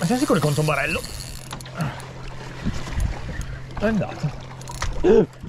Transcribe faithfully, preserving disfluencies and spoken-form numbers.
Siamo sicuri che è un tombarello? È andato.